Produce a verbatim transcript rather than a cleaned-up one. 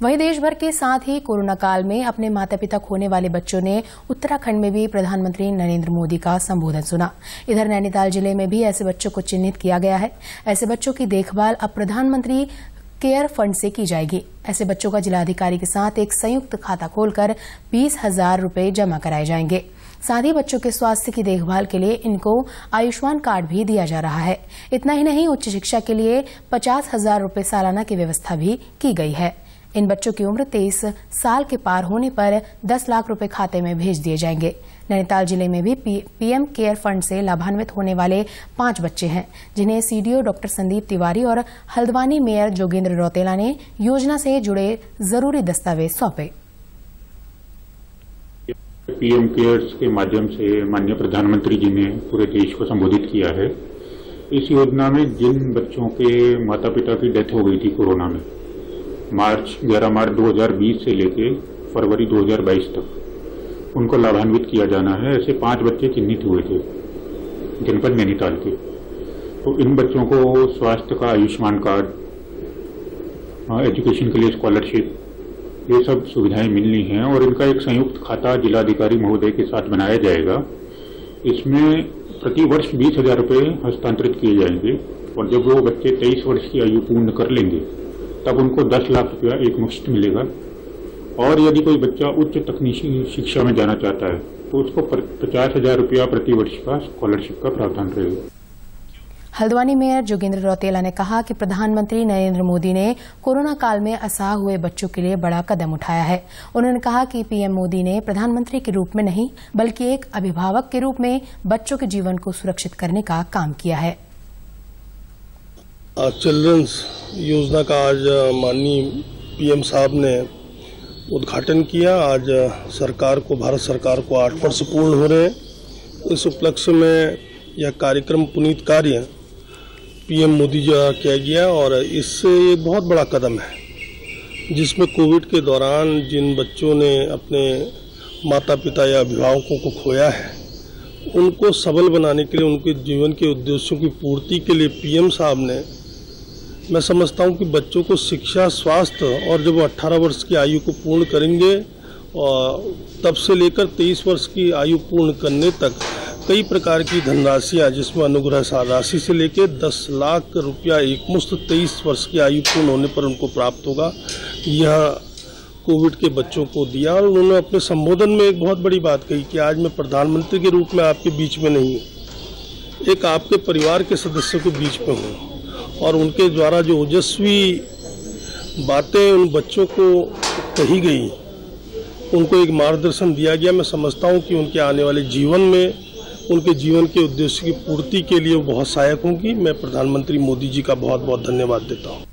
वहीं देश भर के साथ ही कोरोना काल में अपने माता पिता खोने वाले बच्चों ने उत्तराखंड में भी प्रधानमंत्री नरेंद्र मोदी का संबोधन सुना। इधर नैनीताल जिले में भी ऐसे बच्चों को चिन्हित किया गया है। ऐसे बच्चों की देखभाल अब प्रधानमंत्री केयर फंड से की जाएगी। ऐसे बच्चों का जिलाधिकारी के साथ एक संयुक्त खाता खोलकर बीस हजार रूपये जमा कराए जाएंगे। साथ ही बच्चों के स्वास्थ्य की देखभाल के लिए इनको आयुष्मान कार्ड भी दिया जा रहा है। इतना ही नहीं, उच्च शिक्षा के लिए पचास हजार रूपये सालाना की व्यवस्था भी की गई है। इन बच्चों की उम्र तेईस साल के पार होने पर दस लाख रुपए खाते में भेज दिए जाएंगे। नैनीताल जिले में भी पीएम केयर फंड से लाभान्वित होने वाले पांच बच्चे हैं, जिन्हें सीडीओ डॉक्टर संदीप तिवारी और हल्द्वानी मेयर जोगेंद्र रौतेला ने योजना से जुड़े जरूरी दस्तावेज सौंपे। पीएम केयर्स के माध्यम से माननीय प्रधानमंत्री जी ने पूरे देश को संबोधित किया है। इस योजना में जिन बच्चों के माता पिता की डेथ हो गई थी कोरोना में, मार्च ग्यारह मार्च दो हज़ार बीस से लेके फरवरी दो हज़ार बाईस तक उनको लाभान्वित किया जाना है। ऐसे पांच बच्चे चिन्हित हुए थे जनपद नैनीताल के। तो इन बच्चों को स्वास्थ्य का आयुष्मान कार्ड, एजुकेशन के लिए स्कॉलरशिप, ये सब सुविधाएं मिलनी हैं और इनका एक संयुक्त खाता जिलाधिकारी महोदय के साथ बनाया जाएगा। इसमें प्रति वर्ष बीस हजार रुपये हस्तांतरित किए जाएंगे और जब वो बच्चे तेईस वर्ष की आयु पूर्ण कर लेंगे तब उनको दस लाख रुपया एक मुश्त मिलेगा। और यदि कोई बच्चा उच्च तकनीकी शिक्षा में जाना चाहता है तो उसको पचास हजार रुपया प्रति वर्ष का स्कॉलरशिप का प्रावधान रहेगा। हल्द्वानी मेयर जोगेंद्र रौतेला ने कहा कि प्रधानमंत्री नरेंद्र मोदी ने कोरोना काल में असहाय हुए बच्चों के लिए बड़ा कदम उठाया है। उन्होंने कहा कि पीएम मोदी ने प्रधानमंत्री के रूप में नहीं बल्कि एक अभिभावक के रूप में बच्चों के जीवन को सुरक्षित करने का काम किया है। चिल्ड्रंस योजना का आज माननीय पीएम साहब ने उद्घाटन किया। आज सरकार को भारत सरकार को आठ वर्ष पूर्ण हो रहे हैं। इस उपलक्ष्य में यह कार्यक्रम पुनीत कार्य पीएम मोदी जी द्वारा किया गया और इससे एक बहुत बड़ा कदम है, जिसमें कोविड के दौरान जिन बच्चों ने अपने माता पिता या अभिभावकों को खोया है उनको सबल बनाने के लिए, उनके जीवन के उद्देश्यों की पूर्ति के लिए पीएम साहब ने, मैं समझता हूं कि बच्चों को शिक्षा, स्वास्थ्य और जब वो अठारह वर्ष की आयु को पूर्ण करेंगे और तब से लेकर तेईस वर्ष की आयु पूर्ण करने तक कई प्रकार की धनराशियाँ, जिसमें अनुग्रह राशि से लेकर दस लाख रुपया एक मुश्त तेईस वर्ष की आयु पूर्ण होने पर उनको प्राप्त होगा। यह कोविड के बच्चों को दिया और उन्होंने अपने संबोधन में एक बहुत बड़ी बात कही कि आज मैं प्रधानमंत्री के रूप में आपके बीच में नहीं हूँ, एक आपके परिवार के सदस्यों के बीच में हूँ। और उनके द्वारा जो ओजस्वी बातें उन बच्चों को कही गई, उनको एक मार्गदर्शन दिया गया। मैं समझता हूँ कि उनके आने वाले जीवन में, उनके जीवन के उद्देश्य की पूर्ति के लिए वो बहुत सहायक होंगी। मैं प्रधानमंत्री मोदी जी का बहुत बहुत धन्यवाद देता हूँ।